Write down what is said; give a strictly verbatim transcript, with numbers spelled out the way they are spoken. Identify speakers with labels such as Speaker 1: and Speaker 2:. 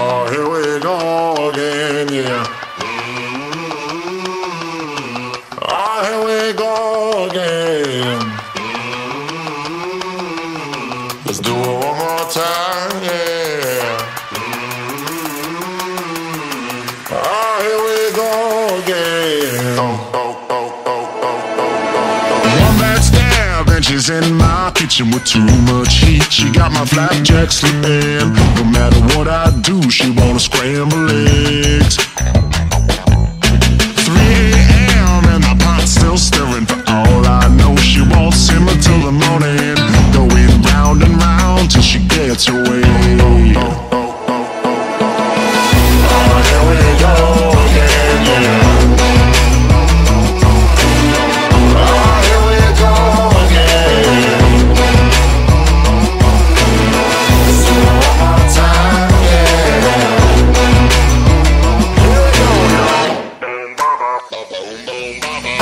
Speaker 1: Oh, here we go again, yeah. Oh, here we go again. Let's do it one more time, yeah. Oh, here we go again. Oh, oh, oh, oh, oh, oh. One bad stab and she's in my kitchen with too much heat. She got my flapjack slipping. No matter what I do, she wanna scramble eggs. three A M and the pot's still stirring. For all I know, she won't simmer till the morning. Going round and round till she gets away. Oh, oh, oh. Boom, boom, boom, boom.